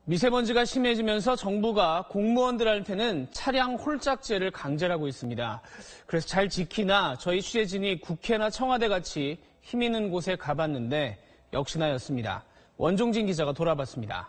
미세먼지가 심해지면서 정부가 공무원들한테는 차량 홀짝제를 강제하고 있습니다. 그래서 잘 지키나 저희 취재진이 국회나 청와대 같이 힘 있는 곳에 가봤는데 역시나였습니다. 원종진 기자가 돌아봤습니다.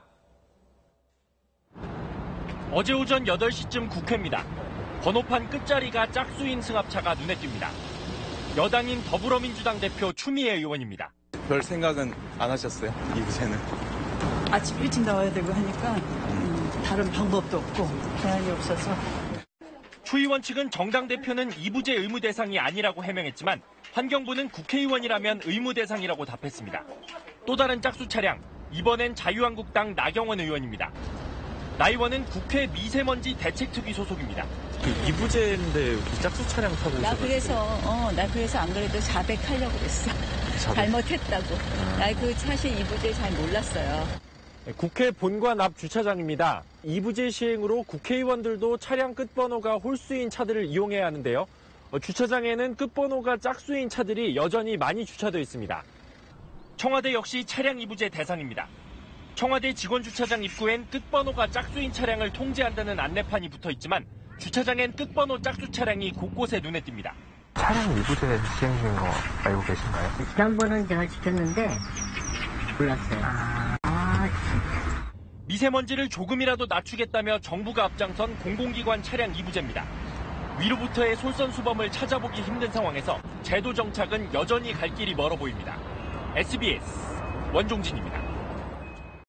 어제 오전 8시쯤 국회입니다. 번호판 끝자리가 짝수인 승합차가 눈에 띕니다. 여당인 더불어민주당 대표 추미애 의원입니다. 별 생각은 안 하셨어요? 이 부제는? 아침 일찍 나와야 되고 하니까 다른 방법도 없고 대안이 없어서. 추 의원 측은 정당 대표는 이부제 의무 대상이 아니라고 해명했지만 환경부는 국회의원이라면 의무 대상이라고 답했습니다. 또 다른 짝수 차량, 이번엔 자유한국당 나경원 의원입니다. 나 의원은 국회 미세먼지 대책특위 소속입니다. 이부제인데 짝수 차량 타고 나 그래서 안 그래도 400 하려고 그랬어. 잘못했다고. 나 그 사실 이부제 잘 몰랐어요. 국회 본관 앞 주차장입니다. 이부제 시행으로 국회의원들도 차량 끝번호가 홀수인 차들을 이용해야 하는데요. 주차장에는 끝번호가 짝수인 차들이 여전히 많이 주차되어 있습니다. 청와대 역시 차량 이부제 대상입니다. 청와대 직원 주차장 입구엔 끝번호가 짝수인 차량을 통제한다는 안내판이 붙어 있지만 주차장엔 끝번호 짝수 차량이 곳곳에 눈에 띕니다. 차량 이부제 시행된 거 알고 계신가요? 지난번은 제가 지켰는데 몰랐어요. 미세먼지를 조금이라도 낮추겠다며 정부가 앞장선 공공기관 차량 이부제입니다. 위로부터의 솔선수범을 찾아보기 힘든 상황에서 제도 정착은 여전히 갈 길이 멀어 보입니다. SBS 원종진입니다.